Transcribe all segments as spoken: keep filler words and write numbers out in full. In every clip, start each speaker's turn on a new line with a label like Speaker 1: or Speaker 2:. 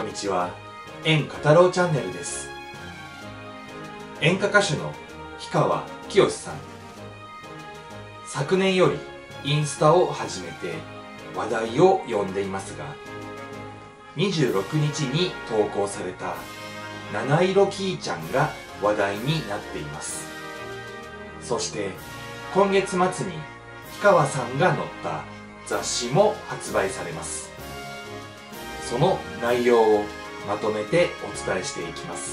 Speaker 1: んにちは。演歌太郎チャンネルです。演歌歌手の氷川きよしさん。昨年よりインスタを始めて話題を呼んでいますが、にじゅうろくにちに投稿された七色きーちゃんが話題になっています。そして今月末に氷川さんが載った雑誌も発売されます。その内容をまとめてお伝えしていきます。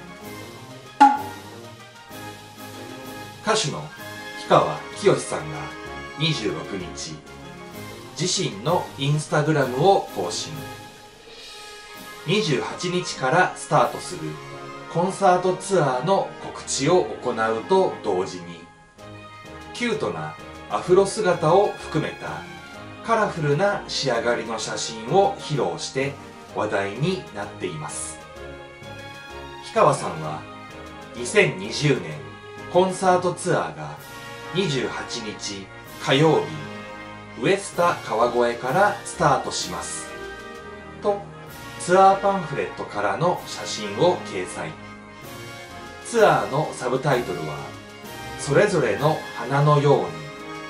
Speaker 1: 歌手の氷川きよしさんがにじゅうろくにち、自身のインスタグラムを更新。にじゅうはちにちからスタートするコンサートツアーの告知を行うと同時に、キュートなアフロ姿を含めたカラフルな仕上がりの写真を披露して話題になっています。氷川さんはにせんにじゅうねんコンサートツアーがにじゅうはちにち火曜日、ウエスタ川越からスタートしますとツアーパンフレットからの写真を掲載。ツアーのサブタイトルはそれぞれの花のようにで、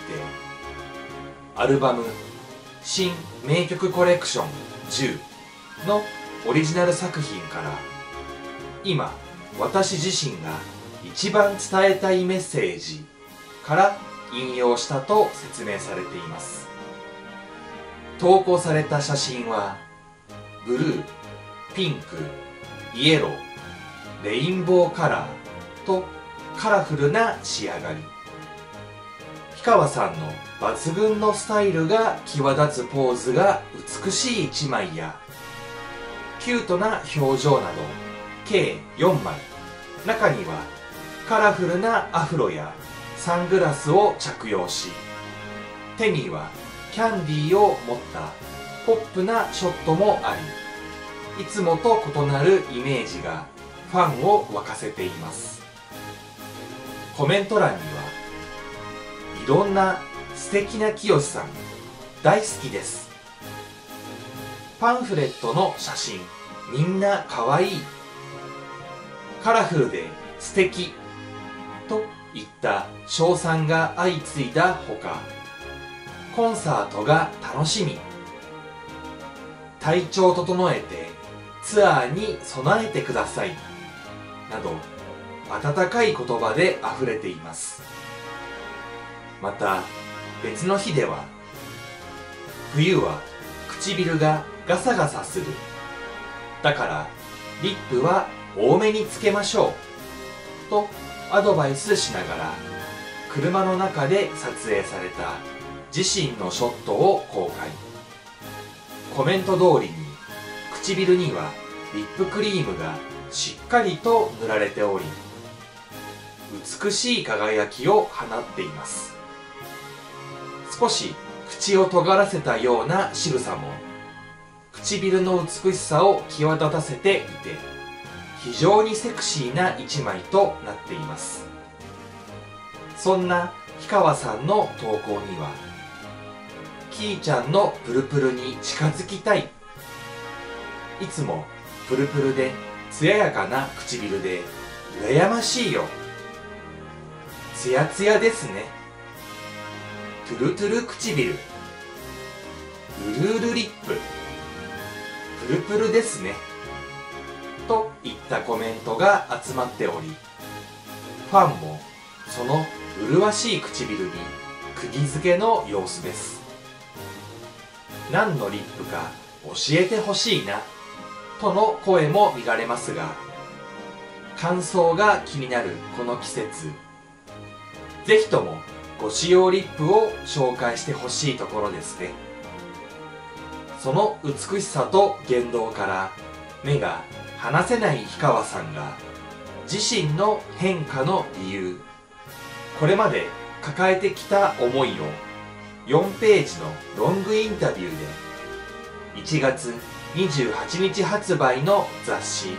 Speaker 1: アルバム新名曲コレクションじゅうのオリジナル作品から今私自身が一番伝えたいメッセージから引用したと説明されています。投稿された写真はブルー、ピンク、イエロー、レインボーカラーとカラフルな仕上がり。氷川さんの抜群のスタイルが際立つポーズが美しいいちまいや、キュートな表情など計よんまい、中にはカラフルなアフロやサングラスを着用し、手にはキャンディーを持ったポップなショットもあり、いつもと異なるイメージがファンを沸かせています。コメント欄にはいろんな素敵なきよしさん大好きです。パンフレットの写真みんなかわいい、カラフルで素敵といった称賛が相次いだほか、コンサートが楽しみ、体調を整えてツアーに備えてくださいなど温かい言葉であふれています。また別の日では、冬は唇がガサガサする、だからリップは多めにつけましょうとアドバイスしながら車の中で撮影された自身のショットを公開。コメント通りに唇にはリップクリームがしっかりと塗られており、美しい輝きを放っています。少し口を尖らせたような仕草も唇の美しさを際立たせていて、非常にセクシーな一枚となっています。そんな氷川さんの投稿には、きーちゃんのプルプルに近づきたい、いつもプルプルで艶やかな唇で羨ましいよ、ツヤツヤですね、トゥルトゥル唇、うるうるリップ、プルプルですねといったコメントが集まっており、ファンもその麗しい唇に釘付けの様子です。何のリップか教えてほしいなとの声も見られますが、乾燥が気になるこの季節、ぜひともご使用リップを紹介してほしいところですね。その美しさと言動から目が離せない氷川さんが自身の変化の理由、これまで抱えてきた思いをよんページのロングインタビューでいちがつにじゅうはちにち発売の雑誌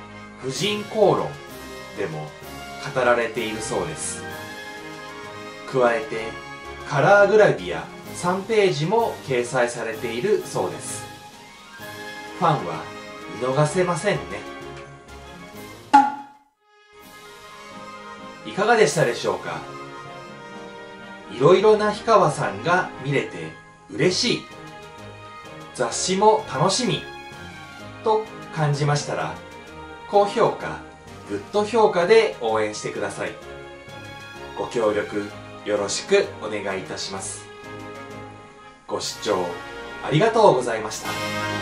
Speaker 1: 「婦人公論」でも語られているそうです。加えてカラーグラビやさんページも掲載されているそうです。ファンは見逃せませんね。いかがでしたでしょうか。いろいろな氷川さんが見れて嬉しい、雑誌も楽しみと感じましたら、高評価、グッド評価で応援してください。ご協力よろしくお願いいたします。ご視聴ありがとうございました。